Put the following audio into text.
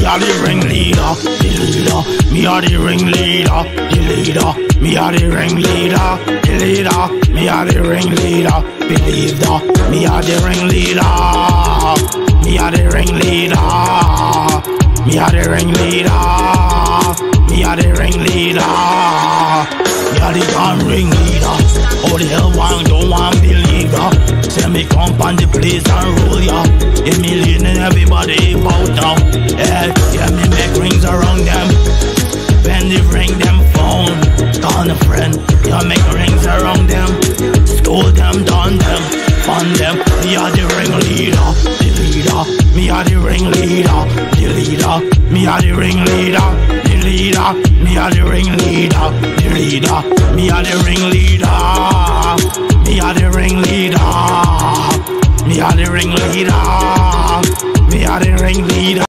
are the ringleader, the leader. Me are the ringleader, the leader. Me are the ringleader, the leader. Me are the ringleader, believe that. Me are the ringleader. Me are the ringleader. Me are the ringleader. Me are the ringleader. Me are the damn ringleader. All the hell don't want believe that. Say me come on the place and roll ya. Yeah, me leading everybody bow down. Yeah, me make rings around them. When they ring them phone, call a friend. Yeah, make rings around them. Scold them, down them, fun them. Me are the ringleader, the leader. Me are the ringleader, the leader. Me are the ringleader, the leader. Me are the ringleader, the leader. Me are the ringleader. Me are the ringleader. Me are the ringleader. Me are the ringleader.